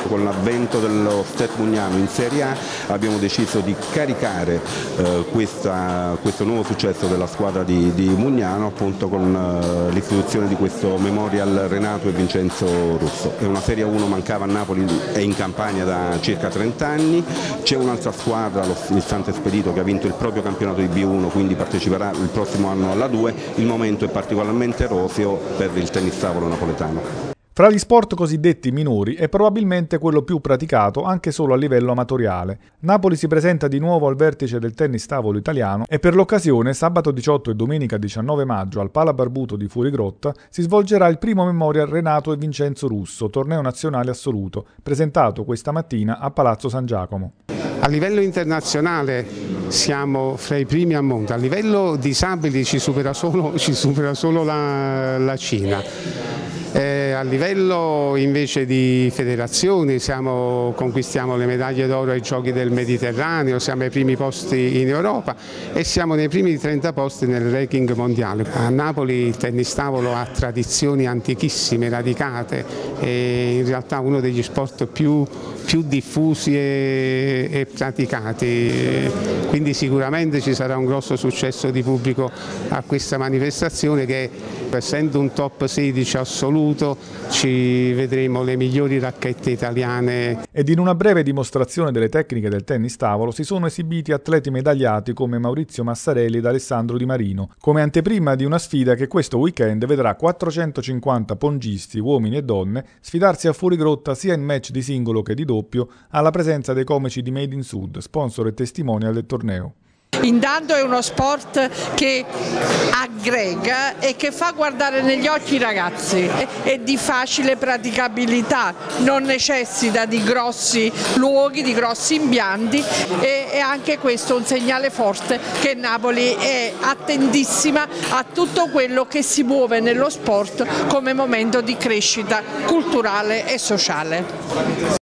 con l'avvento dello Step Mugnano in Serie A abbiamo deciso di caricare questo nuovo successo della squadra di Mugnano appunto con l'istituzione di questo Memorial Renato e Vincenzo Russo. È una Serie 1 mancava a Napoli e in Campania da circa 30 anni, c'è un'altra squadra, il Santo Espedito, che ha vinto il proprio campionato di B1, quindi parteciperà il prossimo anno alla 2, il momento è particolarmente roseo per il tennis tavolo napoletano. Fra gli sport cosiddetti minori è probabilmente quello più praticato anche solo a livello amatoriale. Napoli si presenta di nuovo al vertice del tennis tavolo italiano e per l'occasione sabato 18 e domenica 19 maggio al Pala Barbuto di Fuorigrotta si svolgerà il primo Memorial Renato e Vincenzo Russo, torneo nazionale assoluto, presentato questa mattina a Palazzo San Giacomo. A livello internazionale siamo fra i primi al mondo, a livello disabili ci supera solo la Cina. A livello invece di federazioni conquistiamo le medaglie d'oro ai Giochi del Mediterraneo, siamo ai primi posti in Europa e siamo nei primi 30 posti nel ranking mondiale. A Napoli il tennis tavolo ha tradizioni antichissime, radicate, e in realtà uno degli sport più diffusi e praticati, quindi sicuramente ci sarà un grosso successo di pubblico a questa manifestazione che, essendo un top 16 assoluto, ci vedremo le migliori racchette italiane. Ed in una breve dimostrazione delle tecniche del tennis tavolo si sono esibiti atleti medagliati come Maurizio Massarelli ed Alessandro Di Marino, come anteprima di una sfida che questo weekend vedrà 450 pongisti, uomini e donne, sfidarsi a Fuorigrotta sia in match di singolo che di doppio, alla presenza dei comici di Made in Sud, sponsor e testimonial del torneo. Intanto è uno sport che aggrega e che fa guardare negli occhi i ragazzi, è di facile praticabilità, non necessita di grossi luoghi, di grossi impianti e anche questo è un segnale forte che Napoli è attentissima a tutto quello che si muove nello sport come momento di crescita culturale e sociale.